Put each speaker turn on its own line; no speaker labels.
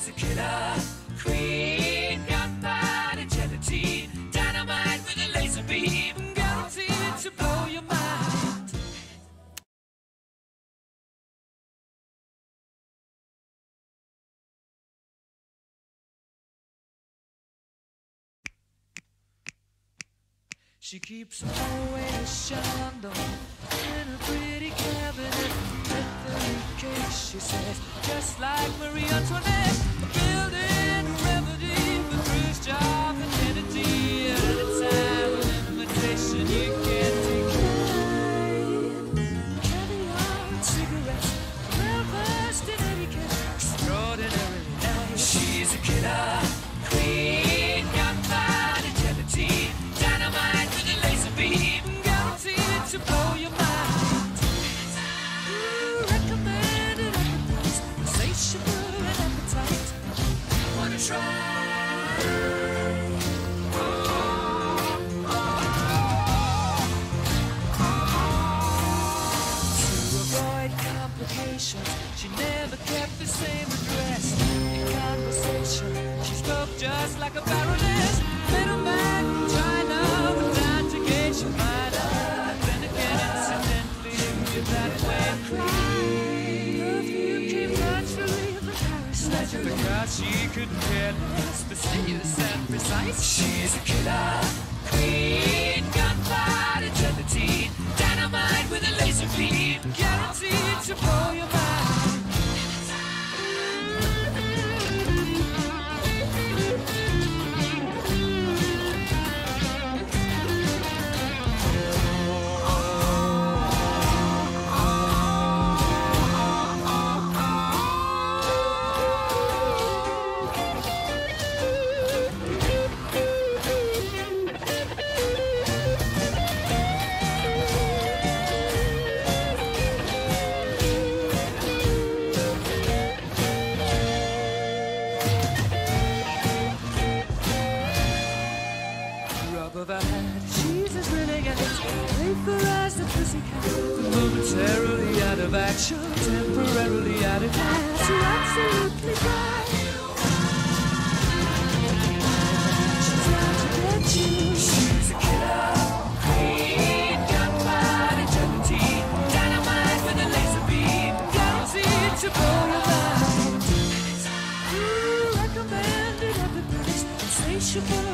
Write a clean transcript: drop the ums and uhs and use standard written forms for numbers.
She's a killer queen, gunpowder gelatine, dynamite with a laser beam, guaranteed to blow your mind. She keeps always shined on in a pretty cabinet with a case, she says, just like Marie Antoinette, building a remedy for Khrushchev and Kennedy. At a time of invitation you can't decline. Caviar and cigarettes, well-versed in etiquette, extraordinarily nice. She's a killer queen, gunpowder gelatine, dynamite with a laser beam, guaranteed to blow your mind. Recommended at the price, insatiable and appetite. Wanna try? To avoid complications, she never kept the same address. In conversation, she spoke just like a baroness. Middleman from China with time to gauge your mind. Then again, incidentally, you're that way. Perfume came naturally from Paris, because she couldn't care less, fastidious and precise. She's a killer queen, gunpowder gelatine, dynamite with a laser beam, guaranteed to blow your mind. She's as renegade, playful as the pussycat, momentarily out of action, temporarily out of hand. So absolutely right. She's out to get you. She's a killer queen, gunpowder gelatine, dynamite with a laser beam, guaranteed to blow your mind. Recommended at the price, insatiable